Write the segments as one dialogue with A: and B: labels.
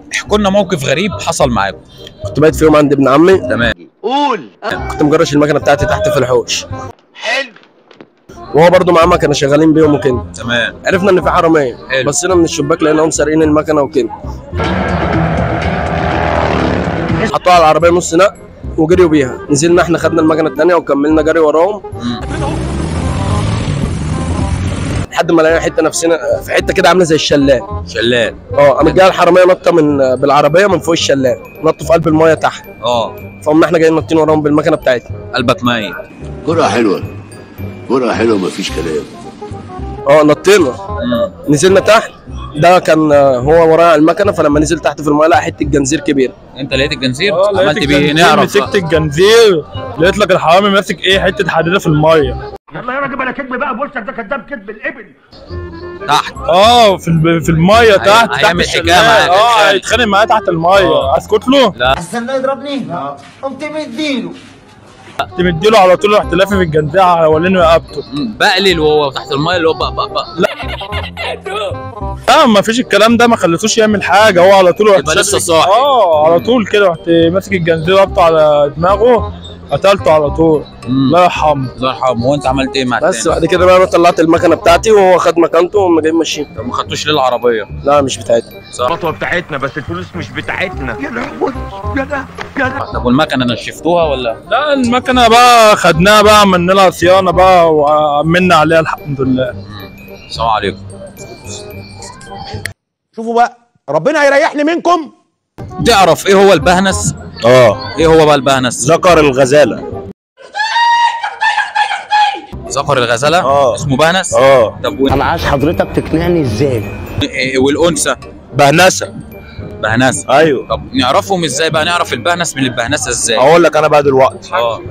A: احكوا لنا موقف غريب حصل معاكم.
B: كنت بايت في يوم عند ابن عمي.
A: تمام.
C: قول.
B: كنت مجرش المكنه بتاعتي تحت في الحوش.
C: حلو.
B: وهو برضه معاه مكنه شغالين بيهم وكده.
A: تمام.
B: عرفنا ان في حراميه، بصينا من الشباك لقيناهم سارقين المكنه وكده. حطوها على العربيه نص نق وجريوا بيها، نزلنا احنا خدنا المكنه الثانيه وكملنا جري وراهم لحد ما لقينا حته نفسنا في حته كده عامله زي الشلال.
A: شلال.
B: قامت جايه الحراميه نطه بالعربيه من فوق الشلال، نطوا في قلب المايه تحت. فقمنا احنا جايين نطين وراهم بالمكنه بتاعتنا.
A: قلبك ميت.
C: جرأة حلوه، جرأة حلوه مفيش كلام.
B: نطينا. نزلنا تحت، ده كان هو ورايا المكنه، فلما نزل تحت في المايه لقى حته جنزير كبيره.
A: انت لقيت الجنزير؟
D: عملت بيه نعرف. مسكت الجنزير لقيت لك الحرامي ماسك حته حديده في الميه.
E: يلا يا راجل بلا كدب بقى، بوشك ده كداب كدب الابل.
A: تحت
D: في الميه تحت.
A: هيعمل حكايه معاك.
D: هيتخانق معايا تحت الميه. اسكت له؟
A: لا.
E: استنى يضربني. قمت مديله.
D: كنت مديله على طول، رحت لافف الجنزير حوالين رقبته.
A: بقلل وهو تحت الميه اللي هو بقى.
D: لا ما فيش الكلام ده، ما خليتوش يعمل حاجه، هو على طول
A: يبقى لسه صاحي.
D: على طول كده رحت ماسك الجنزير ربطه على دماغه، قتلته على طول. الله يرحمه.
A: الله يرحمه. وانت عملت ايه مع التاني؟
B: بس بعد كده بقى انا طلعت المكنه بتاعتي وهو خد مكانته وهم جايين ماشيين.
A: طب ما خدتوش ليه العربيه؟
B: لا مش بتاعتنا.
E: الخطوه بتاعتنا بس الفلوس مش بتاعتنا. يا لهوي يا ده.
A: طب والمكنه نشفتوها ولا؟
D: لا المكنه بقى خدناها بقى، عملنا لها صيانه بقى وامنا عليها الحمد لله.
A: السلام عليكم.
F: شوفوا بقى ربنا هيريحني منكم.
A: تعرف ايه هو البهنس؟ ايه هو بقى البهنس؟
B: ذكر الغزاله.
A: ذكر الغزاله؟ اسمه بهنس؟ طب
F: انا عايز حضرتك تقنعني ازاي؟
A: والانثى؟
B: بهنسه.
A: بهنسه.
B: ايوه.
A: طب نعرفهم ازاي بقى؟ نعرف البهنس من البهنسه ازاي؟
B: اقول لك انا بقى دلوقتي.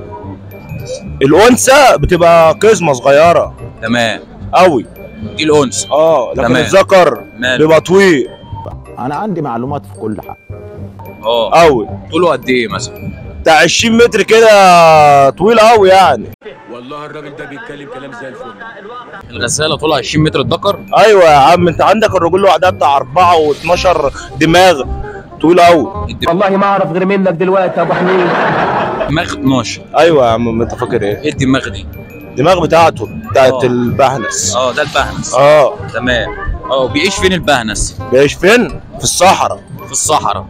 B: الانثى بتبقى قزمه صغيره.
A: تمام.
B: قوي.
A: دي الانثى.
B: لكن الذكر بيبقى طويل.
F: انا عندي معلومات في كل حاجه.
B: قوي.
A: طوله قد ايه مثلا؟
B: بتاع 20 متر كده، طويل قوي يعني.
E: والله الراجل ده بيتكلم كلام زي الفل.
A: الغزاله طولها 20 متر الذكر؟
B: ايوه يا عم، انت عندك الرجل لوحدها بتاع 4 و12 دماغ، طويل قوي.
E: والله ما اعرف غير منك دلوقتي يا ابو حميد.
A: دماغ 12.
B: ايوه يا عم، انت فاكر ايه؟
A: ايه الدماغ دي؟
B: الدماغ بتاعته بتاعت البهنس.
A: ده البهنس. تمام. بيعيش فين البهنس؟
B: بيعيش فين؟ في الصحراء.
A: في الصحراء.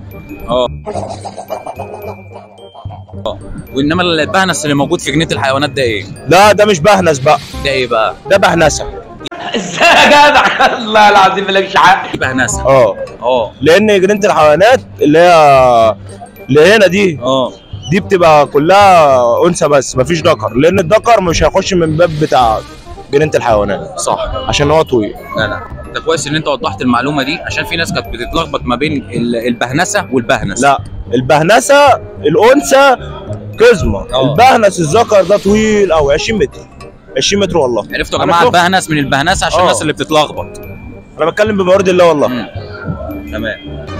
A: وانما البهنس اللي موجود في جنينه الحيوانات ده ايه؟
B: لا ده مش بهنس بقى.
A: ده ايه بقى؟
B: ده بهنسه.
E: ازاي يا جدع؟ الله العظيم مالكش حق.
A: بهنسه.
B: لان جنينه الحيوانات اللي هنا دي دي بتبقى كلها انثى بس مفيش ذكر، لان الذكر مش هيخش من الباب بتاع جنينه الحيوانات.
A: صح.
B: عشان هو طويل.
A: لا ده كويس ان انت وضحت المعلومه دي، عشان في ناس كانت بتتلخبط ما بين البهنسه والبهنس.
B: لا البهنسه الانثى قزمه. البهنس الذكر ده طويل او 20 متر. 20 متر والله.
A: عرفتوا يا جماعه البهنس من البهنسه عشان الناس اللي بتتلخبط.
B: انا بتكلم بموارد الله والله.
A: تمام.